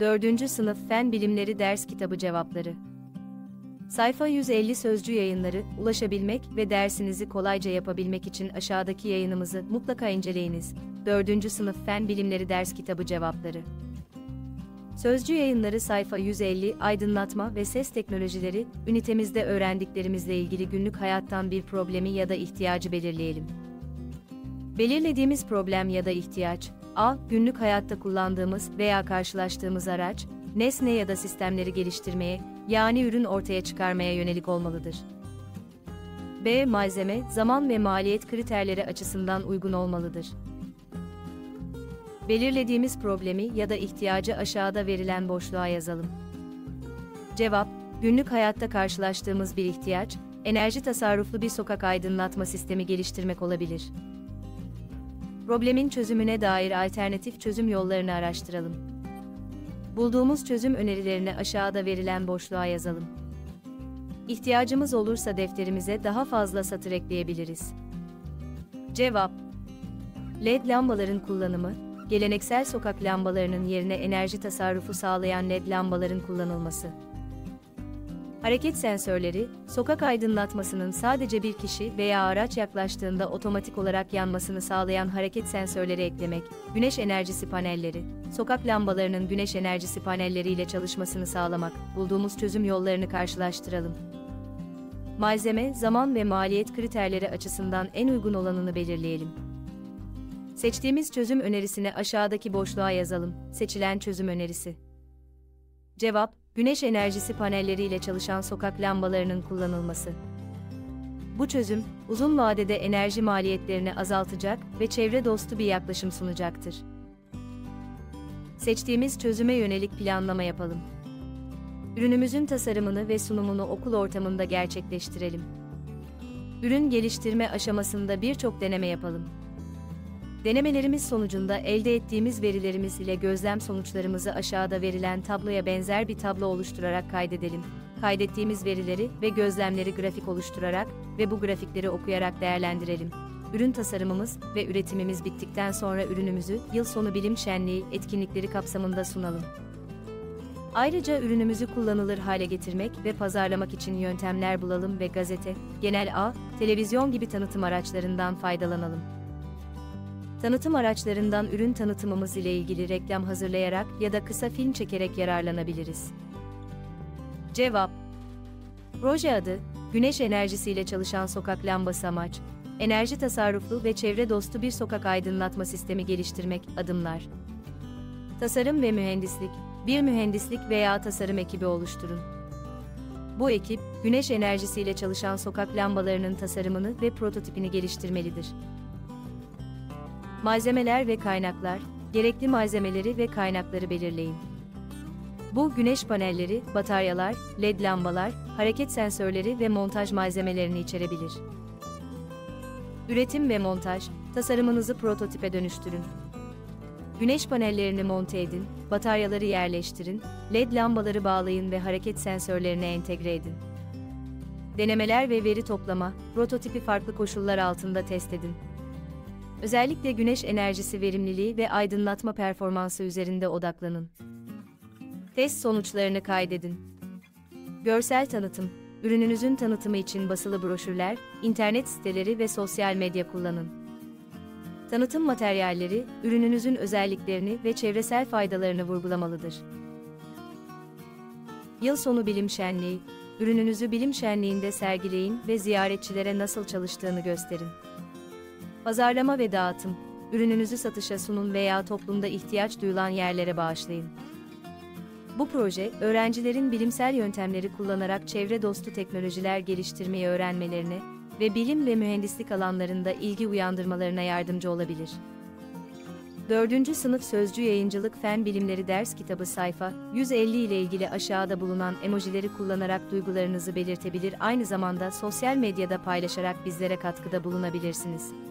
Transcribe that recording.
4. Sınıf Fen Bilimleri Ders Kitabı Cevapları. Sayfa 150 Sözcü Yayınları. Ulaşabilmek ve dersinizi kolayca yapabilmek için aşağıdaki yayınımızı mutlaka inceleyiniz. 4. Sınıf Fen Bilimleri Ders Kitabı Cevapları. Sözcü Yayınları sayfa 150 Aydınlatma ve ses teknolojileri. Ünitemizde öğrendiklerimizle ilgili günlük hayattan bir problemi ya da ihtiyacı belirleyelim. Belirlediğimiz problem ya da ihtiyaç: A. Günlük hayatta kullandığımız veya karşılaştığımız araç, nesne ya da sistemleri geliştirmeye, yani ürün ortaya çıkarmaya yönelik olmalıdır. B. Malzeme, zaman ve maliyet kriterleri açısından uygun olmalıdır. Belirlediğimiz problemi ya da ihtiyacı aşağıda verilen boşluğa yazalım. Cevap: günlük hayatta karşılaştığımız bir ihtiyaç, enerji tasarruflu bir sokak aydınlatma sistemi geliştirmek olabilir. Problemin çözümüne dair alternatif çözüm yollarını araştıralım. Bulduğumuz çözüm önerilerini aşağıda verilen boşluğa yazalım. İhtiyacımız olursa defterimize daha fazla satır ekleyebiliriz. Cevap: LED lambaların kullanımı, geleneksel sokak lambalarının yerine enerji tasarrufu sağlayan LED lambaların kullanılması. Hareket sensörleri, sokak aydınlatmasının sadece bir kişi veya araç yaklaştığında otomatik olarak yanmasını sağlayan hareket sensörleri eklemek, güneş enerjisi panelleri, sokak lambalarının güneş enerjisi panelleriyle çalışmasını sağlamak. Bulduğumuz çözüm yollarını karşılaştıralım. Malzeme, zaman ve maliyet kriterleri açısından en uygun olanını belirleyelim. Seçtiğimiz çözüm önerisini aşağıdaki boşluğa yazalım. Seçilen çözüm önerisi. Cevap: güneş enerjisi panelleriyle çalışan sokak lambalarının kullanılması. Bu çözüm, uzun vadede enerji maliyetlerini azaltacak ve çevre dostu bir yaklaşım sunacaktır. Seçtiğimiz çözüme yönelik planlama yapalım. Ürünümüzün tasarımını ve sunumunu okul ortamında gerçekleştirelim. Ürün geliştirme aşamasında birçok deneme yapalım. Denemelerimiz sonucunda elde ettiğimiz verilerimiz ile gözlem sonuçlarımızı aşağıda verilen tabloya benzer bir tablo oluşturarak kaydedelim. Kaydettiğimiz verileri ve gözlemleri grafik oluşturarak ve bu grafikleri okuyarak değerlendirelim. Ürün tasarımımız ve üretimimiz bittikten sonra ürünümüzü yıl sonu bilim şenliği etkinlikleri kapsamında sunalım. Ayrıca ürünümüzü kullanılır hale getirmek ve pazarlamak için yöntemler bulalım ve gazete, genel ağ, televizyon gibi tanıtım araçlarından faydalanalım. Tanıtım araçlarından ürün tanıtımımız ile ilgili reklam hazırlayarak ya da kısa film çekerek yararlanabiliriz. Cevap: proje adı, güneş enerjisiyle çalışan sokak lambası amaç, enerji tasarruflu ve çevre dostu bir sokak aydınlatma sistemi geliştirmek. Adımlar: tasarım ve mühendislik, bir mühendislik veya tasarım ekibi oluşturun. Bu ekip, güneş enerjisiyle çalışan sokak lambalarının tasarımını ve prototipini geliştirmelidir. Malzemeler ve kaynaklar, gerekli malzemeleri ve kaynakları belirleyin. Bu, güneş panelleri, bataryalar, LED lambalar, hareket sensörleri ve montaj malzemelerini içerebilir. Üretim ve montaj, tasarımınızı prototipe dönüştürün. Güneş panellerini monte edin, bataryaları yerleştirin, LED lambaları bağlayın ve hareket sensörlerine entegre edin. Denemeler ve veri toplama, prototipi farklı koşullar altında test edin. Özellikle güneş enerjisi verimliliği ve aydınlatma performansı üzerinde odaklanın. Test sonuçlarını kaydedin. Görsel tanıtım, ürününüzün tanıtımı için basılı broşürler, internet siteleri ve sosyal medya kullanın. Tanıtım materyalleri, ürününüzün özelliklerini ve çevresel faydalarını vurgulamalıdır. Yıl sonu bilim şenliği, ürününüzü bilim şenliğinde sergileyin ve ziyaretçilere nasıl çalıştığını gösterin. Pazarlama ve dağıtım, ürününüzü satışa sunun veya toplumda ihtiyaç duyulan yerlere bağışlayın. Bu proje, öğrencilerin bilimsel yöntemleri kullanarak çevre dostu teknolojiler geliştirmeyi öğrenmelerine ve bilim ve mühendislik alanlarında ilgi uyandırmalarına yardımcı olabilir. 4. Sınıf Sözcü Yayıncılık Fen Bilimleri Ders Kitabı sayfa 150 ile ilgili aşağıda bulunan emojileri kullanarak duygularınızı belirtebilir, aynı zamanda sosyal medyada paylaşarak bizlere katkıda bulunabilirsiniz.